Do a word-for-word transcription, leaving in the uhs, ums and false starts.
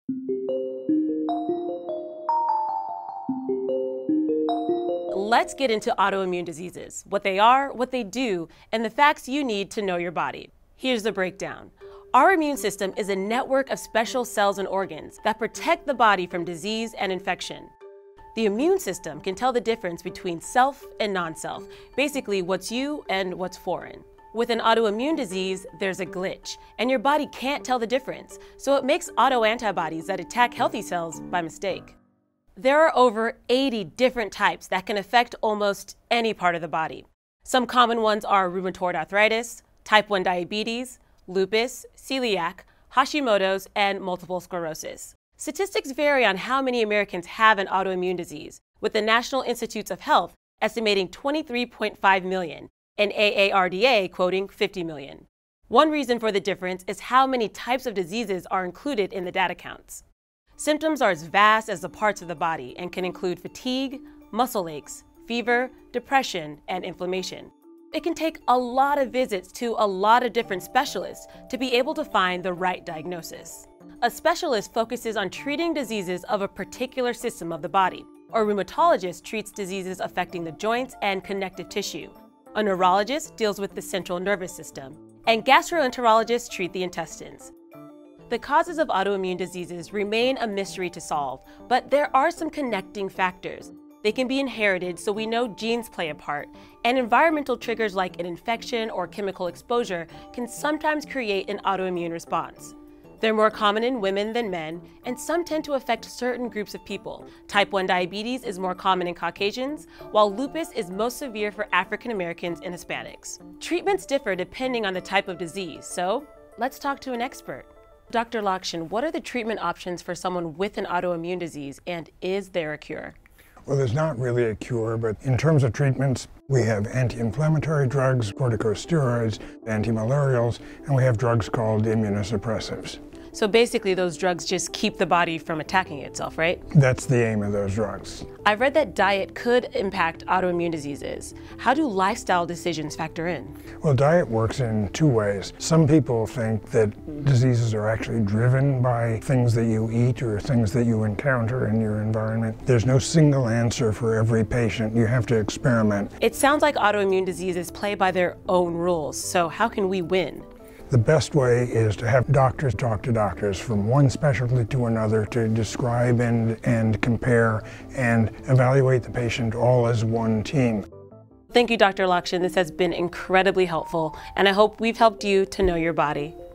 Let's get into autoimmune diseases, what they are, what they do, and the facts you need to know your body. Here's the breakdown. Our immune system is a network of special cells and organs that protect the body from disease and infection. The immune system can tell the difference between self and non-self, basically what's you and what's foreign. With an autoimmune disease, there's a glitch, and your body can't tell the difference, so it makes autoantibodies that attack healthy cells by mistake. There are over eighty different types that can affect almost any part of the body. Some common ones are rheumatoid arthritis, type one diabetes, lupus, celiac, Hashimoto's, and multiple sclerosis. Statistics vary on how many Americans have an autoimmune disease, with the National Institutes of Health estimating twenty-three point five million and A A R D A quoting fifty million. One reason for the difference is how many types of diseases are included in the data counts. Symptoms are as vast as the parts of the body and can include fatigue, muscle aches, fever, depression, and inflammation. It can take a lot of visits to a lot of different specialists to be able to find the right diagnosis. A specialist focuses on treating diseases of a particular system of the body. A rheumatologist treats diseases affecting the joints and connective tissue. A neurologist deals with the central nervous system. And gastroenterologists treat the intestines. The causes of autoimmune diseases remain a mystery to solve, but there are some connecting factors. They can be inherited, so we know genes play a part, and environmental triggers like an infection or chemical exposure can sometimes create an autoimmune response. They're more common in women than men, and some tend to affect certain groups of people. Type one diabetes is more common in Caucasians, while lupus is most severe for African Americans and Hispanics. Treatments differ depending on the type of disease, so let's talk to an expert. Doctor Lakshan, what are the treatment options for someone with an autoimmune disease, and is there a cure? Well, there's not really a cure, but in terms of treatments, we have anti-inflammatory drugs, corticosteroids, antimalarials, and we have drugs called immunosuppressives. So basically those drugs just keep the body from attacking itself, right? That's the aim of those drugs. I've read that diet could impact autoimmune diseases. How do lifestyle decisions factor in? Well, diet works in two ways. Some people think that diseases are actually driven by things that you eat or things that you encounter in your environment. There's no single answer for every patient. You have to experiment. It sounds like autoimmune diseases play by their own rules, so how can we win? The best way is to have doctors talk to doctors from one specialty to another to describe and, and compare and evaluate the patient all as one team. Thank you, Doctor Lakshan. This has been incredibly helpful, and I hope we've helped you to know your body.